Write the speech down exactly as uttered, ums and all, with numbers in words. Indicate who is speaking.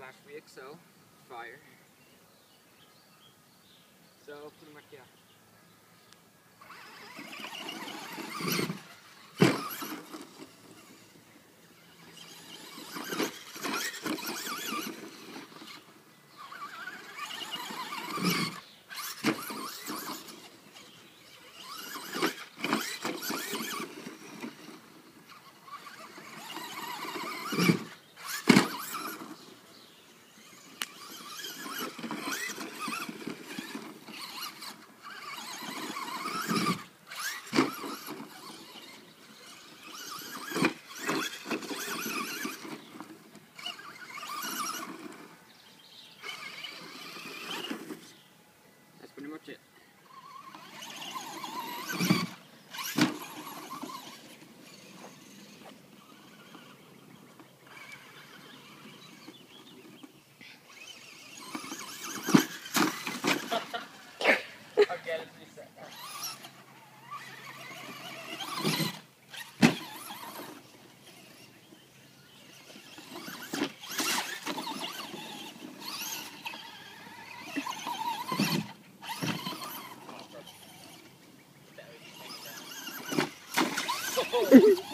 Speaker 1: Slash Vxl fire. So pretty much, yeah. That's pretty much it. I'll get it in a second. Oh.